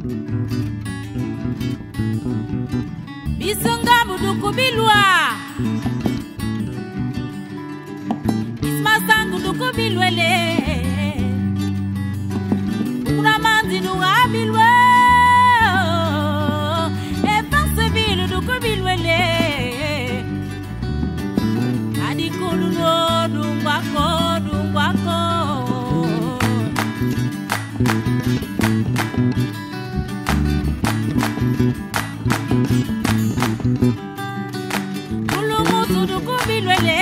Bisunga muduku bilwa Ismasangu duku bilwele Uramanzi nuga bilwe Efanse bilu duku bilwele Adikulu no dungwako dungwako Kulumutu duku bilwele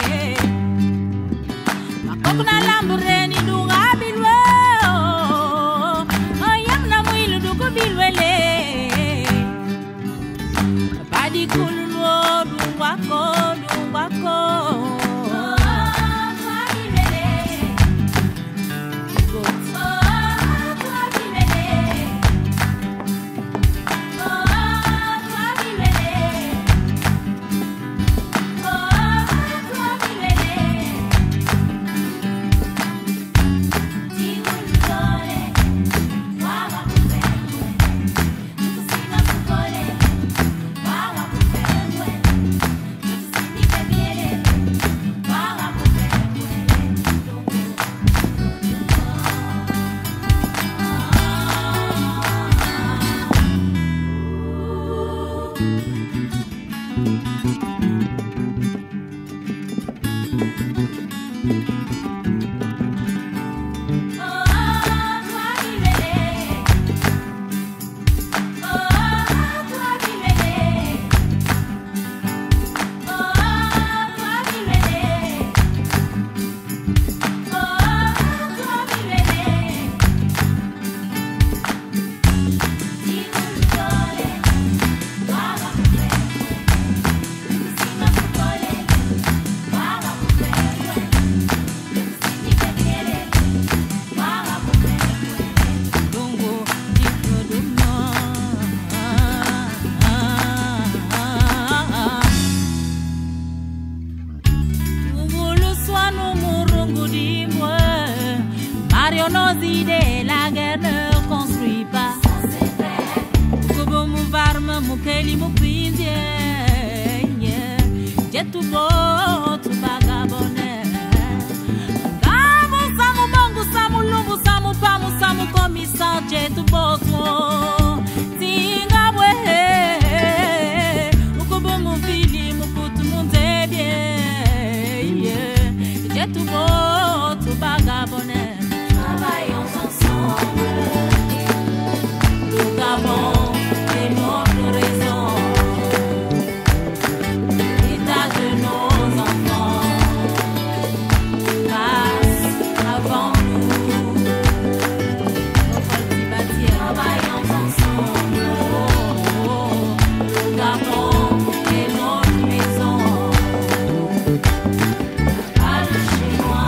Makokuna lambureni dunga bilwe Oyamna mwilu duku bilwele Badi kuluno dungwako dungwako Nos idées, la guerre ne construit pas. Kubo mu varma mu keli mu pinje. Jetu bo tu vagabone. Gamu samu bongo samu lumbu samu pamu samu komisa jetu bo tu. Tinga wehe. Kubo mu fili mu putu mu ndebye. Jetu bo tu vagabone. Travaillons ensemble, nous avons des nobles raisons, l'état de nos enfants passe avant nous. Travaillons ensemble, nous avons des nobles raisons. Allez chez moi.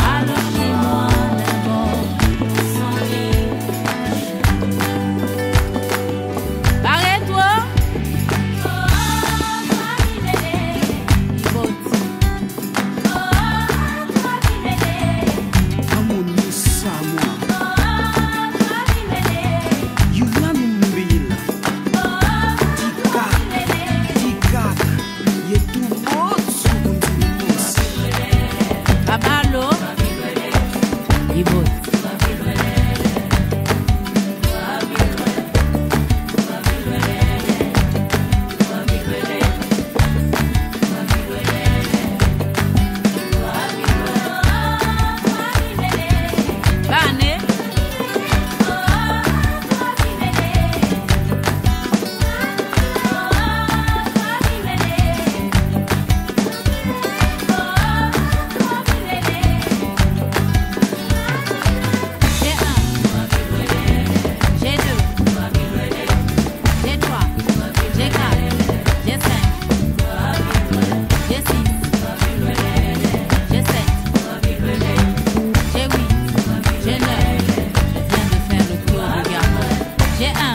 J'ai